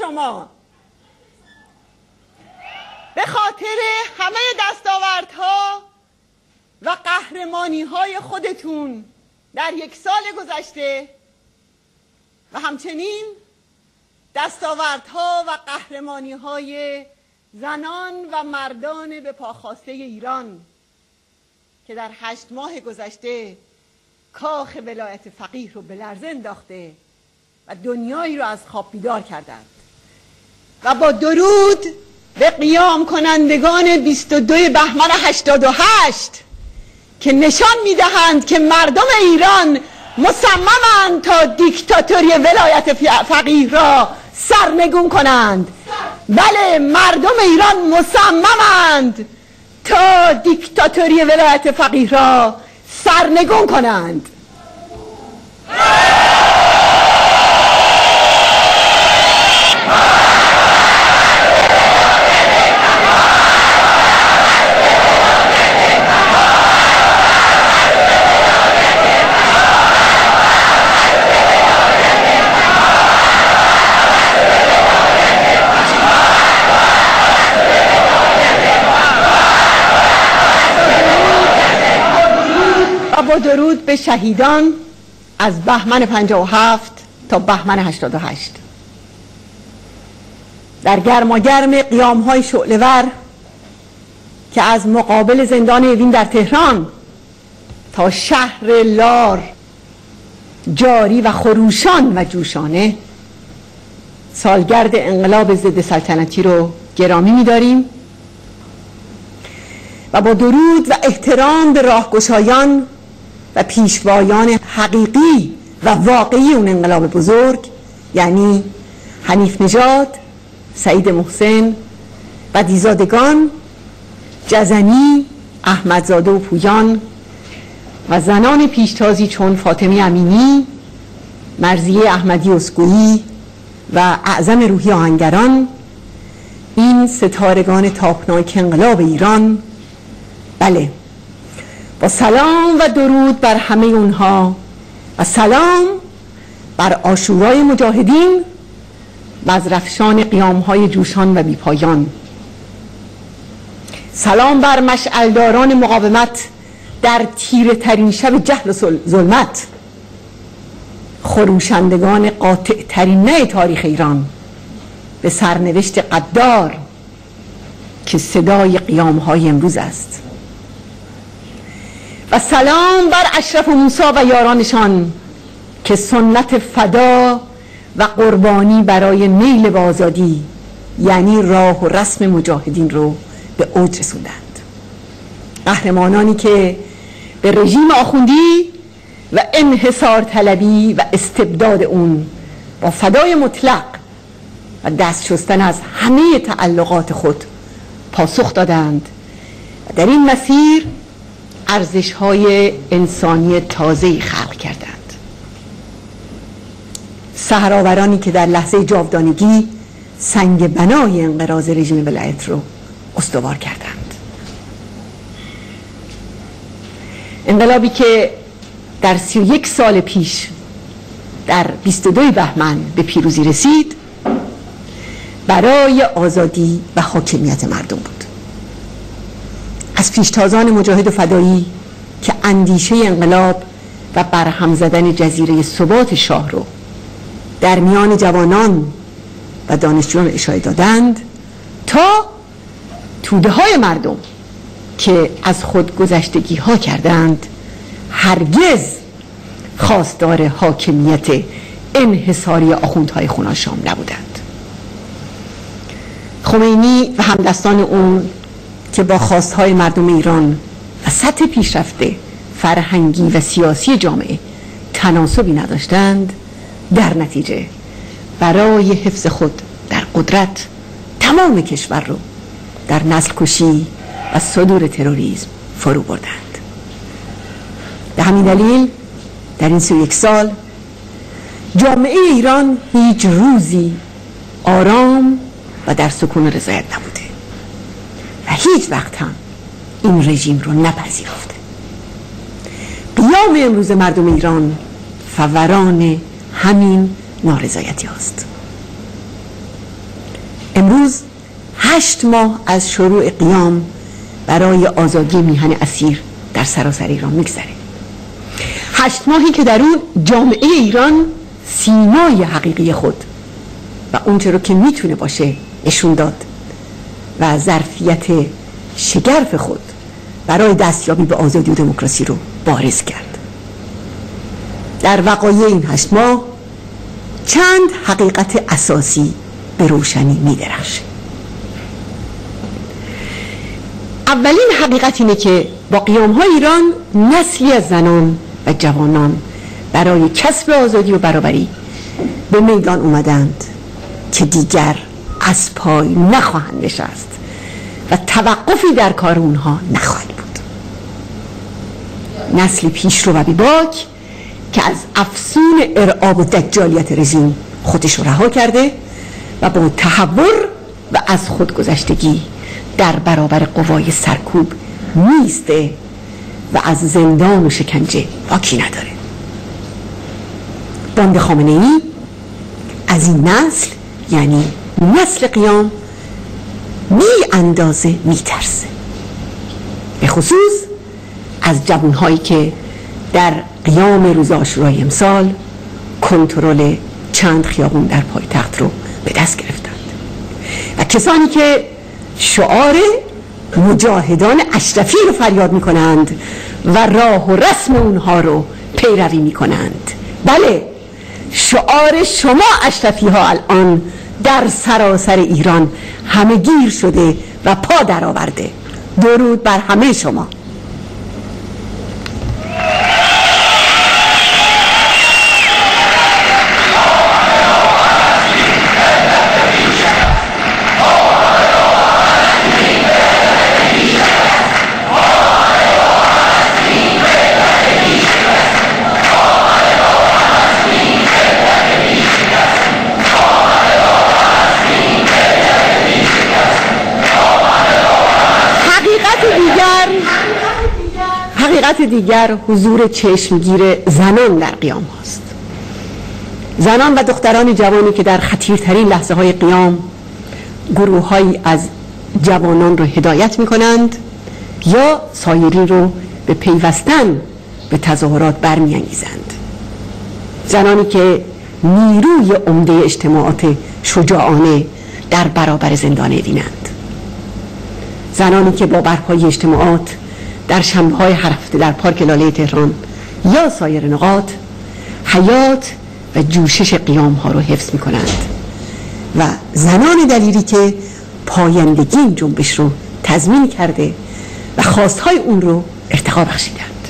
شما به خاطر همه دستاوردها و قهرمانی‌های خودتون در یک سال گذشته و همچنین دستاوردها و قهرمانی‌های زنان و مردان به پاخواسته ایران که در 8 ماه گذشته کاخ ولایت فقیه رو به لرزه انداخته و دنیایی رو از خواب بیدار کردند و با درود به قیام کنندگان 22 بهمن 88 که نشان میدهند که مردم ایران مصممند تا دیکتاتوری ولایت فقیه را سرنگون کنند. بله، مردم ایران مصممند تا دیکتاتوری ولایت فقیه را سرنگون کنند. با درود به شهیدان از بهمن 57 تا بهمن 88 در گرماگرم قیام‌های شعله‌ور که از مقابل زندان اوین در تهران تا شهر لار جاری و خروشان و جوشانه سالگرد انقلاب ضد سلطنتی رو گرامی می‌داریم و با درود و احترام به راهگشایان و پیشوایان حقیقی و واقعی اون انقلاب بزرگ، یعنی حنیف نژاد، سعید محسن و دیزادگان، جزنی، احمدزاده و پویان و زنان پیشتازی چون فاطمه امینی، مرضیه احمدی اسکویی و اعظم روحی آهنگران، این ستارگان تاپناک انقلاب ایران، بله، با سلام و درود بر همه اونها و سلام بر عاشورای مجاهدین و از رفشان قیامهای جوشان و بیپایان، سلام بر مشعلداران مقاومت در تیره ترین شب جهل و ظلمت، خروشندگان قاطع ترین نه تاریخ ایران به سرنوشت غدار که صدای قیامهای امروز است، و سلام بر اشرف موسی و یارانشان که سنت فدا و قربانی برای نیل به آزادی، یعنی راه و رسم مجاهدین رو به اوج رسوندند. قهرمانانی که به رژیم آخوندی و انحصار طلبی و استبداد اون با فدای مطلق و دست شستن از همه تعلقات خود پاسخ دادند و در این مسیر ارزش‌های انسانی تازه‌ای خلق کردند. صحراورانی که در لحظه جاودانگی سنگ بنای انقراض رژیم ولایت رو استوار کردند. انقلابی که در 31 سال پیش در 22 بهمن به پیروزی رسید برای آزادی و حاکمیت مردم بود. از پیشتازان مجاهد و فدایی که اندیشه انقلاب و برهم زدن جزیره ثبات شاه رو در میان جوانان و دانشجویان اشاعه دادند تا توده های مردم که از خود گذشتگی ها کردند هرگز خواستار حاکمیت انحصاری آخوندهای خوناشام نبودند. خمینی و همدستان اون که با خواستهای مردم ایران و سطح پیشرفته فرهنگی و سیاسی جامعه تناسبی نداشتند، در نتیجه برای حفظ خود در قدرت تمام کشور رو در نسل کشی و صدور تروریسم فرو بردند. به همین دلیل در این 31 سال جامعه ایران هیچ روزی آرام و در سکون و رضایت نبوده و هیچ وقت هم این رژیم رو نپذیرفته. قیام امروز مردم ایران فوران همین نارضایتی هست. امروز 8 ماه از شروع قیام برای آزادی میهن اسیر در سراسر ایران میگذره. 8 ماهی که در اون جامعه ایران سیمای حقیقی خود و اونچه رو که میتونه باشه نشون داد و ظرفیت شگرف خود برای دستیابی به آزادی و دموکراسی رو بارز کرد. در وقایع این 8 ماه چند حقیقت اساسی به روشنی می‌درخشه. اولین حقیقت اینه که با قیام‌های ایران نسلی از زنان و جوانان برای کسب آزادی و برابری به میدان اومدند که دیگر از پای نخواهند نشست و توقفی در کار اونها نخواهد بود. نسل پیشرو و بیباک که از افسون ارعاب و دجالیت رژیم خودش رو رها کرده و با تحور و از خودگذشتگی در برابر قوای سرکوب میسته و از زندان و شکنجه باکی نداره. باند خامنه‌ای از این نسل، یعنی نسل قیام، بی اندازه میترسه، به خصوص از جوانهایی که در قیام روز عاشورای امسال کنترل چند خیابون در پایتخت رو به دست گرفتند و کسانی که شعار مجاهدان اشرفی رو فریاد میکنند و راه و رسم اونها رو پیروی میکنند. بله، شعار شما اشرفی ها الان در سراسر ایران همه گیر شده و پا در آورده. درود بر همه شما. حقیقت دیگر حضور چشمگیر زنان در قیام هاست. زنان و دختران جوانی که در خطیرترین لحظه های قیام گروه هایی از جوانان رو هدایت می کنند یا سایرین رو به پیوستن به تظاهرات برمی انگیزند. زنانی که نیروی عمده اجتماعات شجاعانه در برابر زندان اوینند. زنانی که با برپایی اجتماعات در شنبه‌های هر هفته در پارک لاله تهران یا سایر نقاط حیات و جوشش قیام ها رو حفظ می کنند و زنان دلیری که پایندگی این جنبش رو تضمین کرده و خواستهای اون رو ارتقا بخشیدند.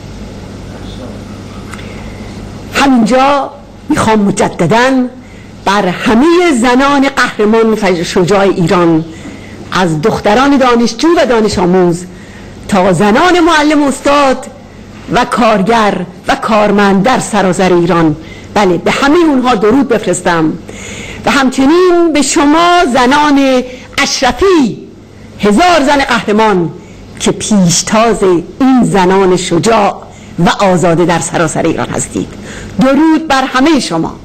همینجا میخوام مجدداً بر همه زنان قهرمان و شجاع ایران، از دختران دانشجو و دانش آموز تا زنان معلم استاد و کارگر و کارمند در سراسر ایران، بله، به همه اونها درود بفرستم و همچنین به شما زنان اشرفی، 1000 زن قهرمان که پیشتاز این زنان شجاع و آزاده در سراسر ایران هستید. درود بر همه شما.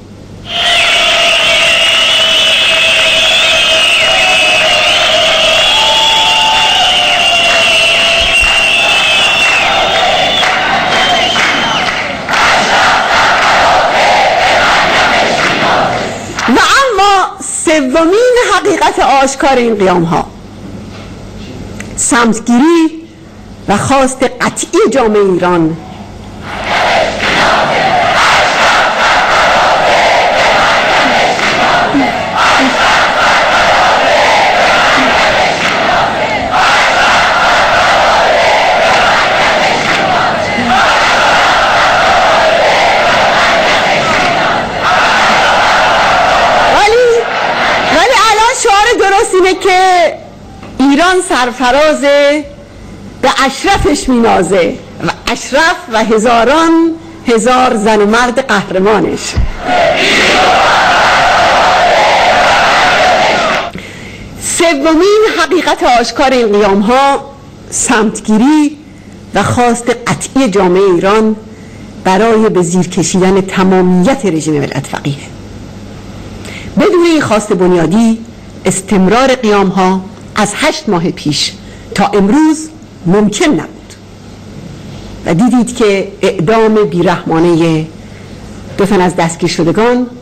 سومین حقیقت آشکار این قیام ها، سمتگیری و خواست قطعی جامعه ایران اینه که ایران سرفراز به اشرفش مینازه و اشرف و هزاران هزار زن و مرد قهرمانش. سومین حقیقت آشکار این قیام ها، سمتگیری و خواست قطعی جامعه ایران برای به زیر کشیدن تمامیت رژیم ولایت فقیه. بدون این خواست بنیادی استمرار قیام ها از 8 ماه پیش تا امروز ممکن نبود و دیدید که اعدام بیرحمانه 2 تن از دستگیر شدگان